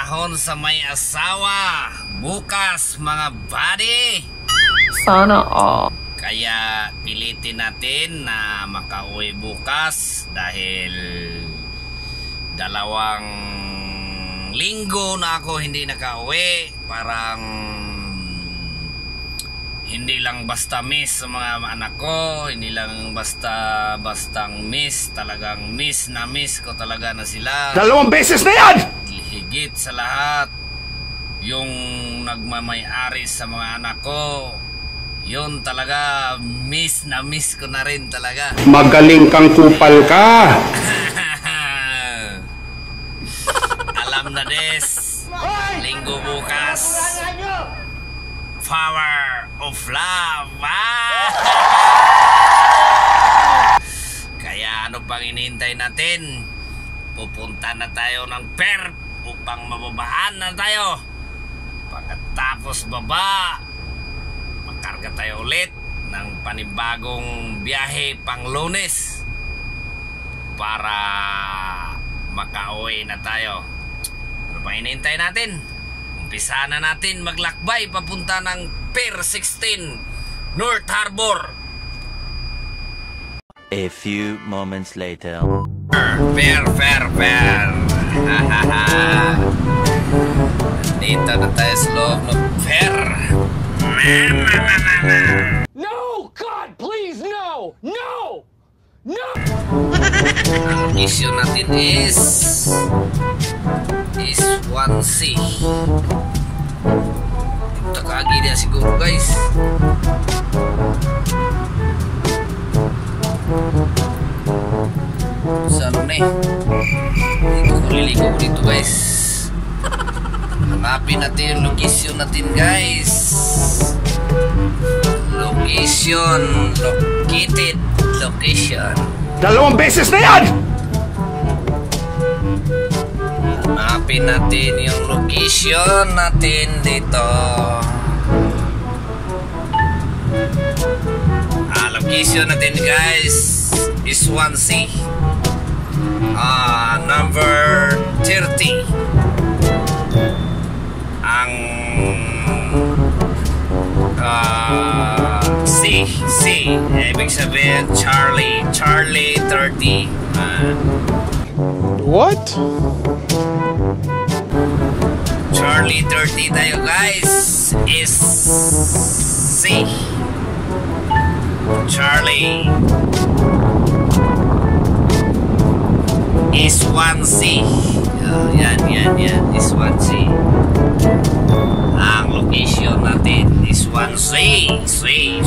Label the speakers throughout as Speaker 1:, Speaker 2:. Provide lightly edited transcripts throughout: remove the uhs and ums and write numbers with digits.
Speaker 1: panahon sa may asawa. Bukas mga buddy.
Speaker 2: Sana all.
Speaker 1: Kaya pilitin natin na makauwi bukas dahil 2 linggo na ako hindi nakauwi. Parang hindi lang basta miss sa mga anak ko, hindi lang bastang miss, talagang miss na miss ko talaga na sila.
Speaker 3: 2 beses na yan!
Speaker 1: Higit sa lahat, yung nagmamay-ari sa mga anak ko, yun talaga miss na miss ko na rin talaga.
Speaker 3: Magaling kang kupal ka!
Speaker 1: Alam na des, linggo bukas. Power of love. Kaya ano pang hinihintay natin? Pupunta na tayo ng Perth upang mababaan na tayo. Pagkatapos baba, makarga tayo ulit ng panibagong biyahe pang Lunes para makauwi na tayo. Ano pang hinihintay natin? Umpisa na natin maglakbay papunta ng Pier 16 North Harbor.
Speaker 4: A few moments later.
Speaker 1: Pier. Dito na tayo sa loob ng pier.
Speaker 5: No! God, please, no! No! No!
Speaker 1: Ang issue natin is 1C. Takagi dia siguro guys. Sa ano na dito ko liliko dito guys. Hanapin natin yung location natin guys. Located location.
Speaker 3: 2 beses na yan!
Speaker 1: Hanapin natin yung location natin dito. Location natin guys is 1C. Number 30. Ang C. Ibig sabihin Charlie 30.
Speaker 3: What?
Speaker 1: Charlie 30 tayo guys is C. Charlie is 1C. Yan is 1C. Ang location natin is 1C. C.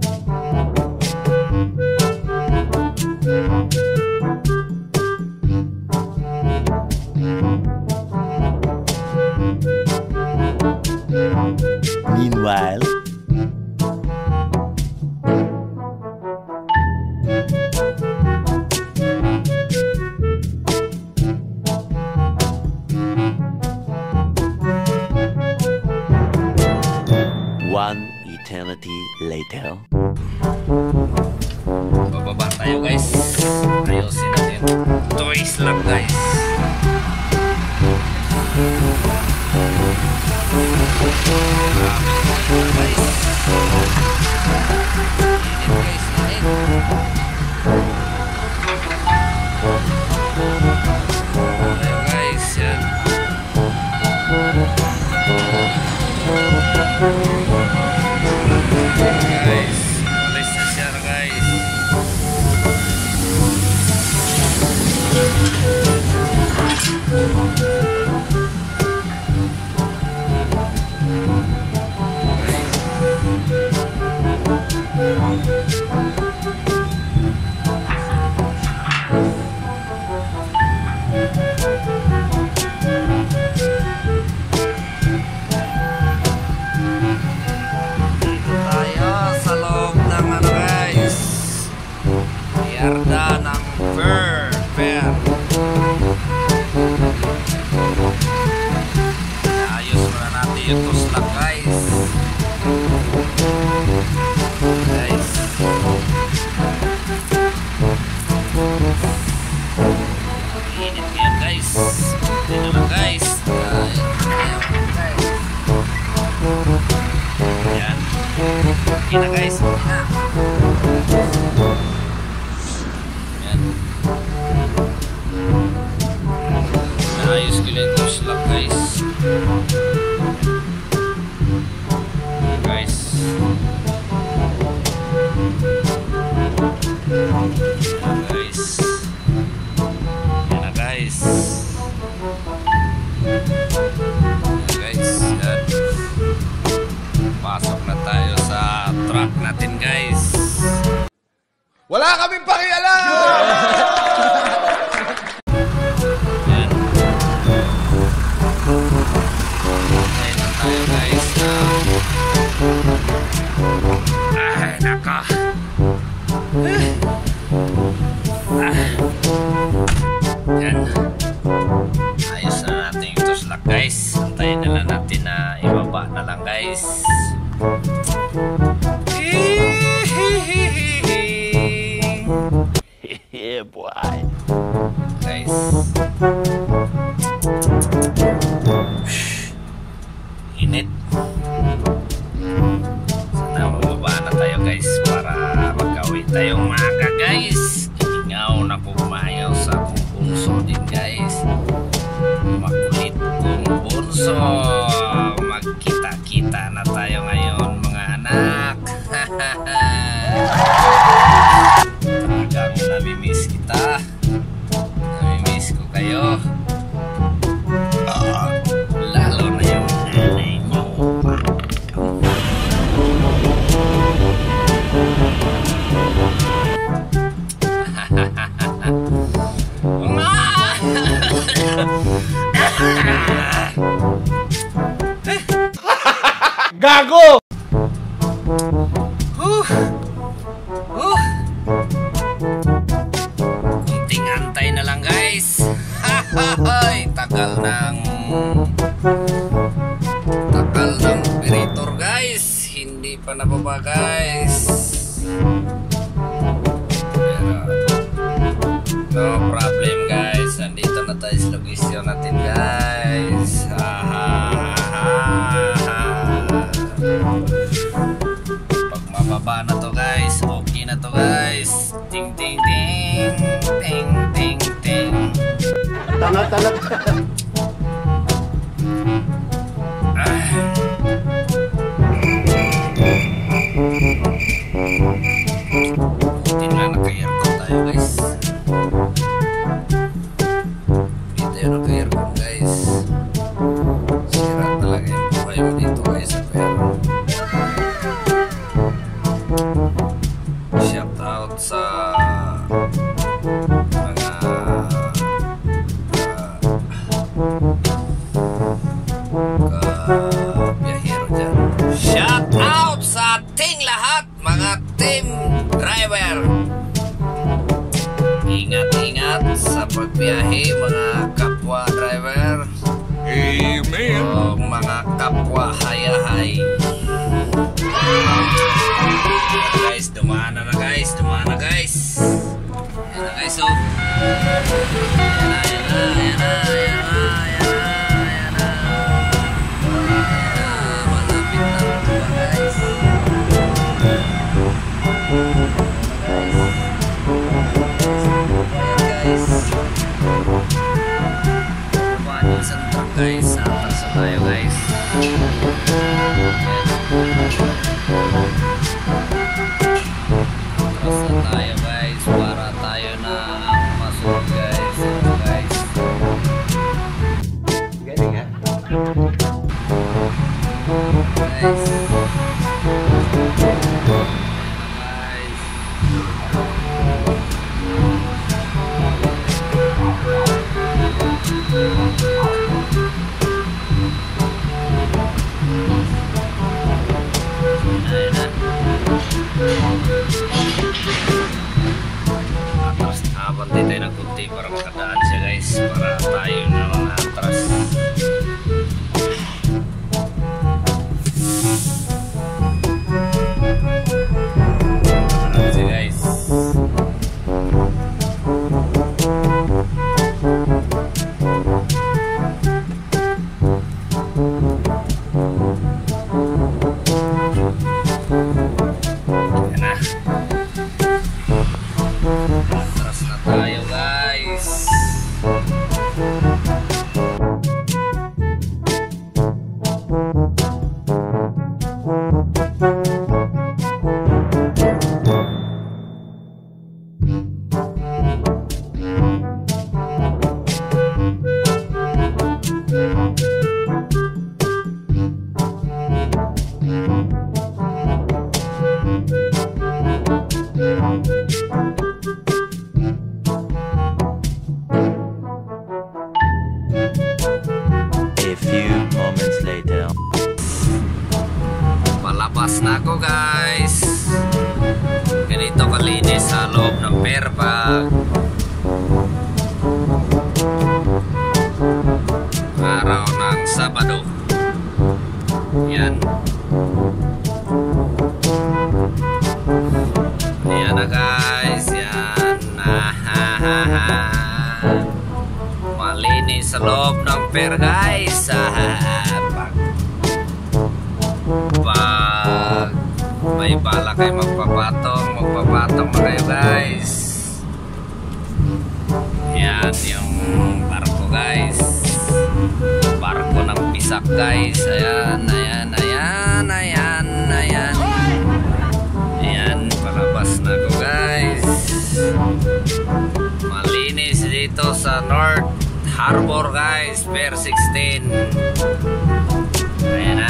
Speaker 4: Meanwhile, one eternity later.
Speaker 1: Bababa tayo guys. Ayusin natin. Toys lang guys. Yarda ng Pier. Ayos muna natin yung tuslak guys. Init ngayon guys. Dito lang guys.
Speaker 6: Wala kaming pakialam!
Speaker 1: Yan. Ayun na tayo guys. Ay, naka. Yan. Ayos na natin yung tuslak guys. Antayin na lang natin na ibaba na lang guys.
Speaker 4: Yeah, boy.
Speaker 1: Guys. Init. Sana mababa na tayo guys para magkawin tayong maaga guys. Ingaw na pumayaw sa akong bunso din guys. Makulit kong bunso. Magkita-kita na tayo ngayon mga anak. Talagang namimiss kita. Namimiss ko kayo. Lalo na yung nanay nyo.
Speaker 3: Gago!
Speaker 1: Kunting antay na lang guys. Tagal ng operator guys. Hindi pa nababa guys. Pero no problem guys. Nandito na tayo sa location natin guys. Pag mababa na to guys, okay na to guys. Ting ting ting ting ting ting.
Speaker 3: Tanga-tanga.
Speaker 1: Tingnan na naka-aircon tayo guys. Hindi tayo naka-aircon guys. Sira talaga yung buhay mo dito guys. Pero shout out sa mga biyahero dyan. Shout out sa ating lahat mga team driver. Ingat-ingat sa pagbiyahe mga kapwa driver.
Speaker 3: Amen.
Speaker 1: O mga kapwa hayahay. Guys, dumaan na guys. Dumaan na guys. Yan na guys oh. Yan na. Malapit na po guys. Guys, atas na tayo guys. Atas na tayo guys para tayo na ang masuk guys. Guys.
Speaker 6: Galing ha?
Speaker 1: Guys. Atras abang tayo ng kunti para makadaan siya guys. Para tayo na mga atras. Atras siya guys. Yan na. Atras na tayo guys. sa loob ng pier pag araw ng Sabado. Yan. Yan na guys. Yan. Malinis sa loob ng pier guys. Pag may bala kayo magpapatong na kayo guys. Yan yung barko guys. Barko ng pisak guys. Ayan. Ayan, palabas na ko guys. Malinis dito sa North Harbor guys, Pier 16. Ayan na.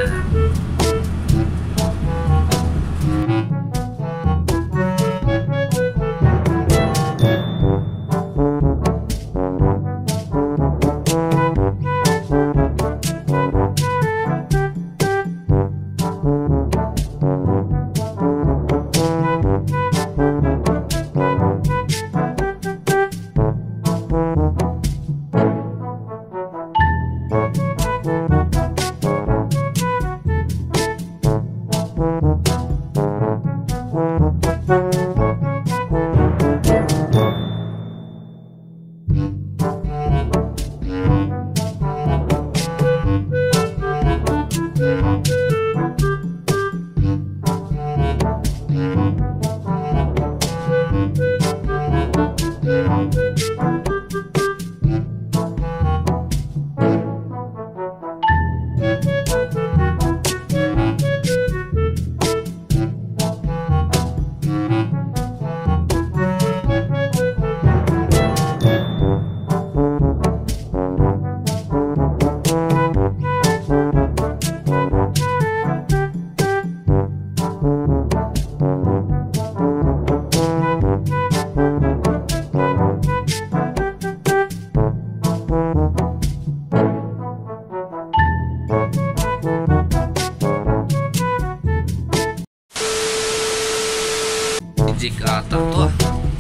Speaker 1: Jig ata to ah.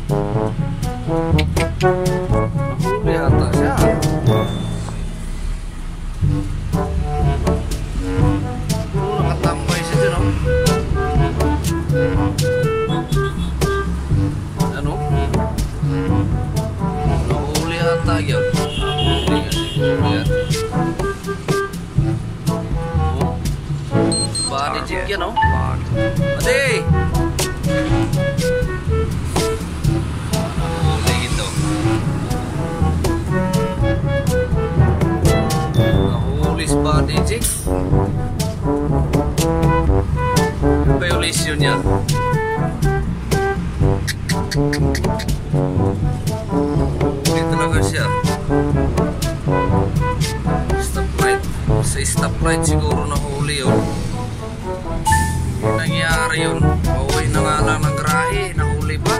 Speaker 1: Nahuli ata siya. Nakatambay siya dyan oh. Ano? Nahuli ata yun. Nahuli kasi. Yan. Body jig yan oh. Ate! Body jig. Violation niya. Hindi talaga siya. Stoplight. Sa stoplight siguro nahuli yun. Nangyari yun. Pauwi na nga lang ng grahe. Nahuli pa.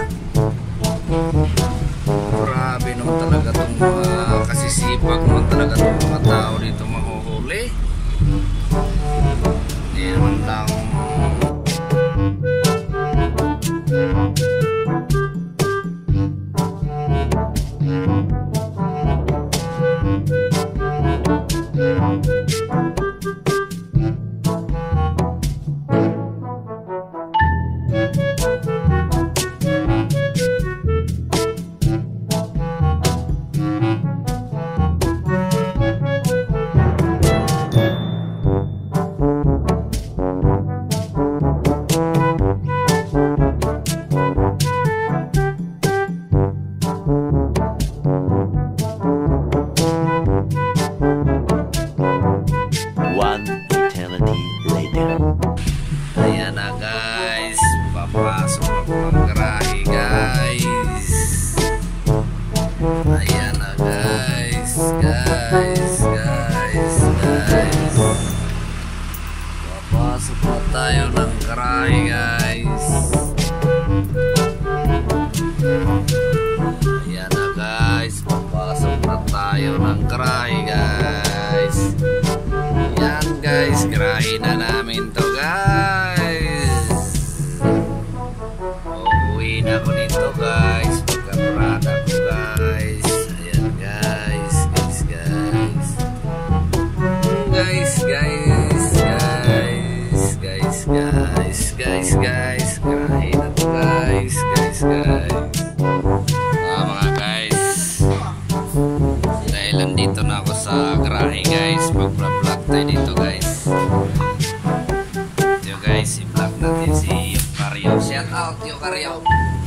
Speaker 1: Grabe naman talaga itong kasisipag naman talaga itong mga tao dito mahuhuli. Hindi naman lang dito guys. Pagka-parada ko guys. Ayan guys. Guys. Grahe na to guys. Mga guys. Dahil nandito na ako sa grahe guys. Mag-vlog tayo dito guys. Ito guys, i-vlog natin si Yokario. Shout out Yokario.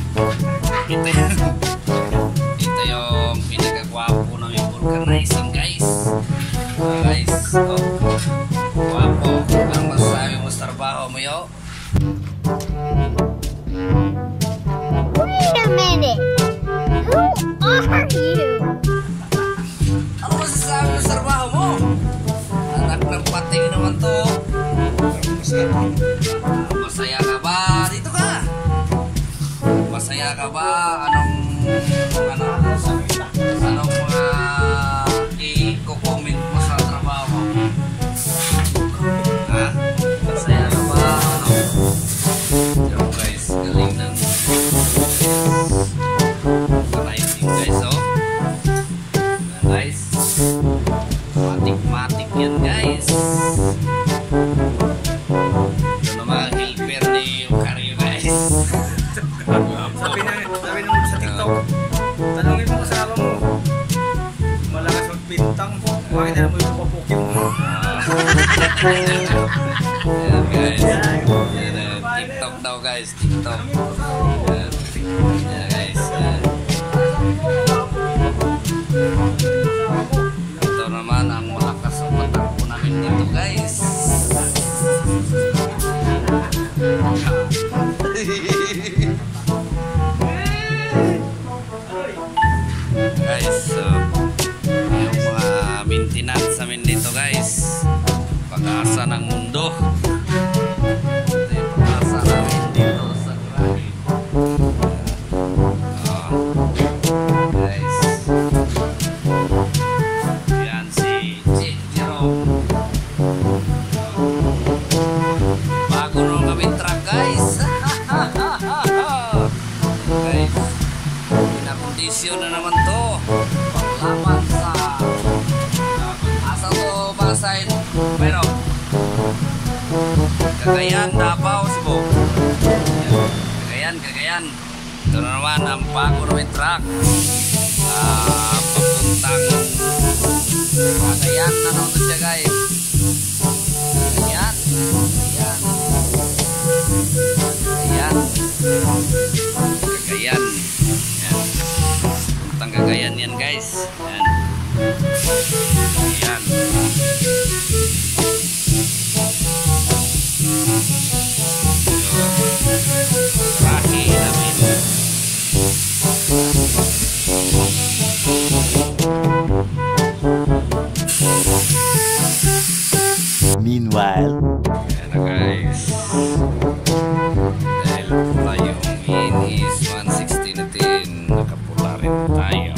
Speaker 1: Ito yung pinagagwapo ng vulcanizing guys. Guys, oh. Gwapo. Ang masasabi mo sa trabaho mo yo?
Speaker 6: Wait a minute. Who are you?
Speaker 1: Ano masasabi mo sa trabaho mo? Anak ng pating naman to. Masaya ka ba? Dito ka. Masaya ka ba? Anong mga i-comment mo sa trabaho mo? Ha? Masaya ka ba? Yo guys, galing ng organizing guys, oh. Guys, matik yan guys. Ito na mga helper ni Yokario guys.
Speaker 7: Sabi nung sa TikTok, tanungin mo sa asawa mo, malakas magbintang, bakit na mo yung papukin mo?
Speaker 1: Ayan guys. TikTok daw guys, TikTok. Ayan guys. Ito naman ang malakas ang patakbo namin dito guys. Guys, so yung mga maintenance namin dito guys, pag-asa ng mundo. Ito yung pag-asa namin dito sa grahe. Guys, yan si Jerome. Bago nung kami truck guys. Guys, pinakondisyon na naman to. Panglaban sa asa to pasain. Pero Cagayan, Davao, Cebu. Cagayan. Ito na naman ang bago namin truck. Papuntang Cagayan na naman siya guys. Cagayan. Cagayan. Yan. Puntang Cagayan yan guys. Yan. Cagayan. Grahe namin.
Speaker 4: Meanwhile,
Speaker 1: Yan na guys. Dahil pula yung Inis 160 natin, nakapula rin tayo.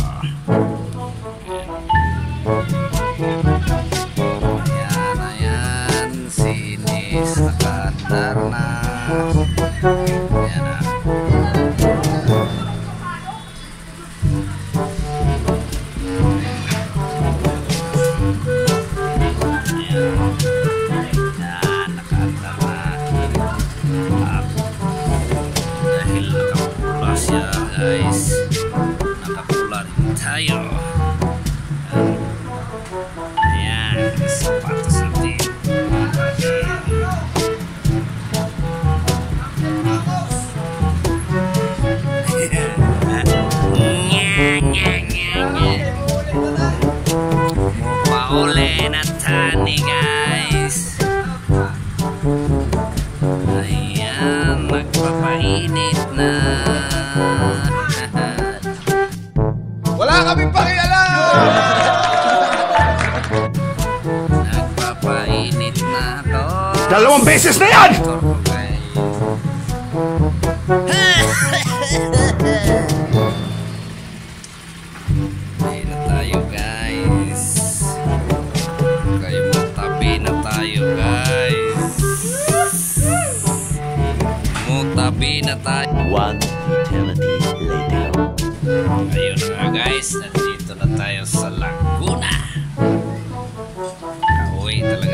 Speaker 1: Ayan, sinis, nakandar na. Ayan na. Ayan, nakandar na. At dahil nakapula siya guys, nakapula rin tayo. Ayan, sapatos natin. Pauli na tani guys. Ayan, nagpapainit na.
Speaker 3: Wala kaming pakialam!
Speaker 1: Nagpapainit na ako.
Speaker 3: 2 beses na yan!
Speaker 1: Tabi na tayo guys. Kayo matabi na tayo guys. Mutabi na tayo.
Speaker 4: one eternity
Speaker 1: talaga